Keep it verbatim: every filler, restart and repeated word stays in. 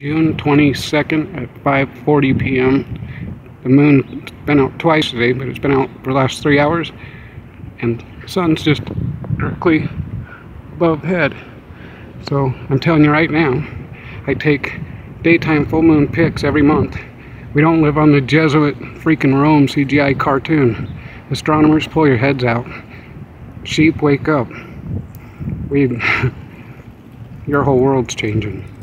June twenty-second at five forty p m The moon's been out twice today, but it's been out for the last three hours. And the sun's just directly above head. So I'm telling you right now, I take daytime full moon pics every month. We don't live on the Jesuit freaking Rome C G I cartoon. Astronomers, pull your heads out. Sheep, wake up. We, your whole world's changing.